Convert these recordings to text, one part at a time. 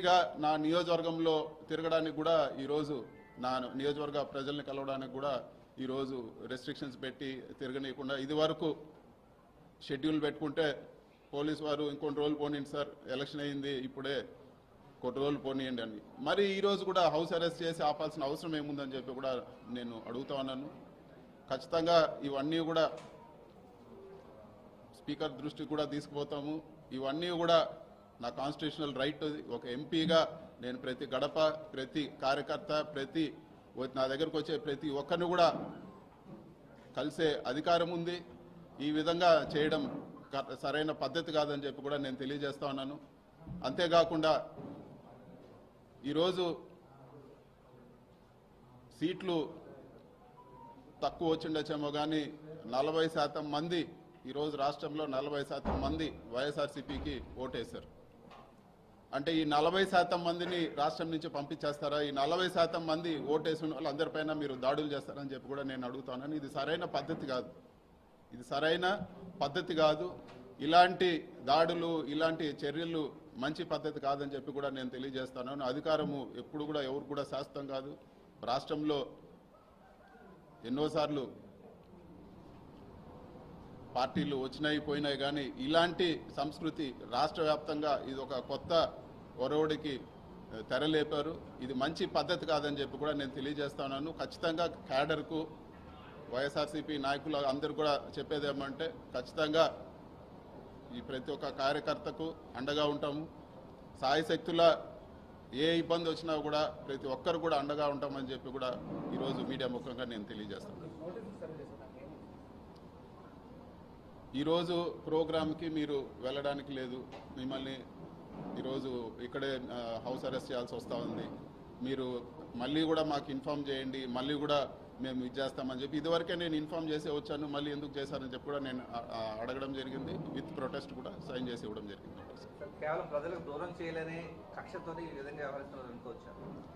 ఎంపీగా నా నియోజకవర్గంలో తిరగడానికి కూడా ఈరోజు నా నియోజకవర్గ ప్రజల్ని కలవడానికి కూడా ఈరోజు రెస్ట్రిక్షన్స్ పెట్టి తిరగనీయకుండా ఇది వరకు షెడ్యూల్ పెట్టుకుంటే పోలీసు వారు ఇంకొన్ని రోజులు పోనీయండి సార్, ఎలక్షన్ అయింది ఇప్పుడే కొన్ని రోజులు పోనీయండి అని, మరి ఈరోజు కూడా హౌస్ అరెస్ట్ చేసి ఆపాల్సిన అవసరం ఏముందని చెప్పి కూడా నేను అడుగుతా ఉన్నాను. ఖచ్చితంగా ఇవన్నీ కూడా స్పీకర్ దృష్టికి కూడా తీసుకుపోతాము. ఇవన్నీ కూడా నా కాన్స్టిట్యూషనల్ రైట్. ఒక ఎంపీగా నేను ప్రతి గడప, ప్రతి కార్యకర్త, నా దగ్గరకు వచ్చే ప్రతి ఒక్కరిని కూడా కలిసే అధికారం ఉంది. ఈ విధంగా చేయడం సరైన పద్ధతి కాదని చెప్పి కూడా నేను తెలియజేస్తా ఉన్నాను. అంతేకాకుండా ఈరోజు సీట్లు తక్కువ వచ్చిండొచ్చేమో కానీ 40% మంది ఈరోజు రాష్ట్రంలో 40% మంది వైఎస్ఆర్సీపీకి ఓటేశారు. అంటే ఈ 40% మందిని రాష్ట్రం నుంచి పంపించేస్తారా? ఈ 40% మంది ఓటేసిన వాళ్ళందరిపైన మీరు దాడులు చేస్తారని చెప్పి కూడా నేను అడుగుతాను. ఇది సరైన పద్ధతి కాదు, ఇది సరైన పద్ధతి కాదు. ఇలాంటి దాడులు, ఇలాంటి చర్యలు మంచి పద్ధతి కాదని చెప్పి కూడా నేను తెలియజేస్తాను. అధికారము ఎప్పుడు కూడా ఎవరు కూడా శాశ్వతం కాదు. రాష్ట్రంలో ఎన్నోసార్లు పార్టీలు వచ్చినాయి పోయినాయి, కానీ ఇలాంటి సంస్కృతి రాష్ట్ర వ్యాప్తంగా ఇది ఒక కొత్త ఒరవడికి తెరలేపారు. ఇది మంచి పద్ధతి కాదని చెప్పి కూడా నేను తెలియజేస్తున్నాను. ఖచ్చితంగా క్యాడర్కు, వైఎస్ఆర్సీపీ నాయకులు అందరూ కూడా చెప్పేది ఏమంటే ఖచ్చితంగా ఈ ప్రతి ఒక్క కార్యకర్తకు అండగా ఉంటాము. సాయశక్తుల ఏ ఇబ్బంది వచ్చినా కూడా ప్రతి ఒక్కరు కూడా అండగా ఉంటామని చెప్పి కూడా ఈరోజు మీడియా ముఖంగా నేను తెలియజేస్తాను. ఈరోజు ప్రోగ్రామ్కి మీరు వెళ్ళడానికి లేదు, మిమ్మల్ని ఈరోజు ఇక్కడే హౌస్ అరెస్ట్ చేయాల్సి వస్తూ ఉంది. మీరు మళ్ళీ కూడా మాకు ఇన్ఫామ్ చేయండి, మళ్ళీ కూడా మేము ఇది చేస్తామని చెప్పి ఇదివరకే నేను ఇన్ఫామ్ చేసి వచ్చాను, మళ్ళీ ఎందుకు చేశారని చెప్పి కూడా నేను అడగడం జరిగింది. విత్ ప్రొటెస్ట్ కూడా సైన్ చేసి ఇవ్వడం జరిగింది. కేవలం ప్రజలకు దూరం చేయలేని కక్షతో ఈ విధంగా వ్యవహరిస్తున్నారు అనుకోవచ్చా?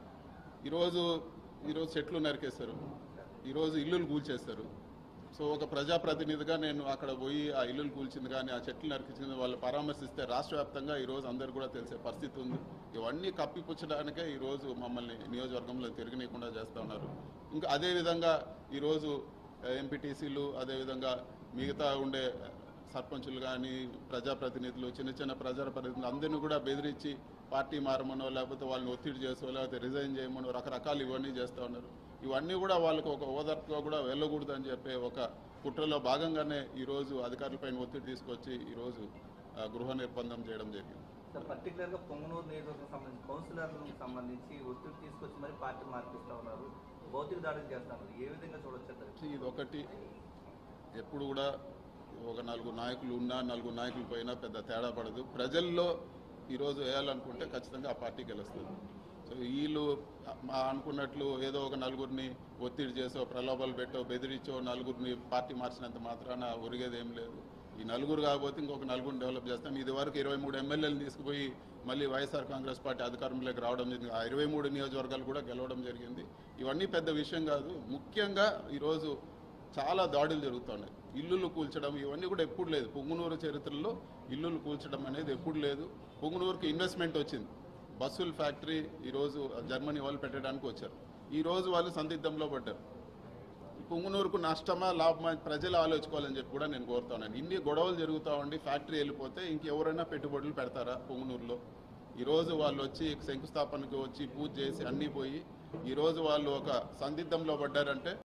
ఈరోజు చెట్లు నరికేస్తారు, ఈరోజు ఇల్లులు కూల్చేస్తారు. సో ఒక ప్రజాప్రతినిధిగా నేను అక్కడ పోయి ఆ ఇల్లులు కూల్చింది కానీ ఆ చెట్లు నరికించింది వాళ్ళు పరామర్శిస్తే రాష్ట్ర వ్యాప్తంగా ఈరోజు అందరూ కూడా తెలిసే పరిస్థితి ఉంది. ఇవన్నీ కప్పిపుచ్చడానికే ఈరోజు మమ్మల్ని నియోజకవర్గంలో తిరగనీయకుండా చేస్తూ ఉన్నారు. ఇంకా అదేవిధంగా ఈరోజు ఎంపీటీసీలు, అదేవిధంగా మిగతా ఉండే సర్పంచులు కానీ ప్రజాప్రతినిధులు, చిన్న ప్రజాప్రతినిధులు అందరినీ కూడా బెదిరించి పార్టీ మారమనో లేకపోతే వాళ్ళని ఒత్తిడి చేసో లేకపోతే రిజైన్ చేయమనో రకరకాలు ఇవన్నీ చేస్తూ ఉన్నారు. ఇవన్నీ కూడా వాళ్ళకు ఒక ఓదార్పుగా కూడా వెళ్ళకూడదు అని చెప్పి ఒక కుట్రలో భాగంగానే ఈరోజు అధికారులపైన ఒత్తిడి తీసుకొచ్చి ఈరోజు గృహ నిర్బంధం చేయడం జరిగింది. పర్టికులర్గా పొంగనూరు నియోజకవర్గం సంబంధించి కౌన్సిలర్లకు సంబంధించి ఒత్తిడి తీసుకొచ్చి మరి పార్టీ మార్పిస్తూ ఉన్నారు, భౌతిక దాడులు చేస్తున్నారు. ఏ విధంగా చూడొచ్చు? ఇది ఒకటి, ఎప్పుడు కూడా ఒక 4 నాయకులు ఉన్నా 4 నాయకులు పోయినా పెద్ద తేడా పడదు. ప్రజల్లో ఈరోజు వేయాలనుకుంటే ఖచ్చితంగా ఆ పార్టీ గెలుస్తుంది. సో వీళ్ళు అనుకున్నట్లు ఏదో ఒక నలుగురిని ఒత్తిడి చేసో, ప్రలోభాలు పెట్టో, బెదిరించో నలుగురిని పార్టీ మార్చినంత మాత్రాన ఒరిగేది ఏం లేదు. ఈ నలుగురు కాకపోతే ఇంకొక నలుగురిని డెవలప్ చేస్తాం. ఇది వరకు 23 ఎమ్మెల్యేలు తీసుకుపోయి మళ్ళీ వైఎస్ఆర్ కాంగ్రెస్ పార్టీ అధికారంలోకి రావడం జరిగింది. ఆ 23 నియోజకవర్గాలు కూడా గెలవడం జరిగింది. ఇవన్నీ పెద్ద విషయం కాదు. ముఖ్యంగా ఈరోజు చాలా దాడులు జరుగుతున్నాయి. ఇల్లులు కూల్చడం ఇవన్నీ కూడా ఎప్పుడు లేదు. పొంగునూరు చరిత్రలో ఇల్లులు కూల్చడం అనేది ఎప్పుడు లేదు. పొంగునూరుకి ఇన్వెస్ట్మెంట్ వచ్చింది. బస్సుల ఫ్యాక్టరీ ఈరోజు జర్మనీ వాళ్ళు పెట్టడానికి వచ్చారు. ఈరోజు వాళ్ళు సందిగ్ధంలో పడ్డారు. పొంగునూరుకు నష్టమా లాభమా ప్రజలు ఆలోచించుకోవాలని చెప్పి కూడా నేను కోరుతున్నాను. ఇన్ని గొడవలు జరుగుతూ ఉండి ఫ్యాక్టరీ వెళ్ళిపోతే ఇంకెవరైనా పెట్టుబడులు పెడతారా పొంగునూరులో? ఈరోజు వాళ్ళు వచ్చి శంకుస్థాపనకు వచ్చి పూజ చేసి అన్నీ పోయి ఈరోజు వాళ్ళు ఒక సందిగ్ధంలో పడ్డారంటే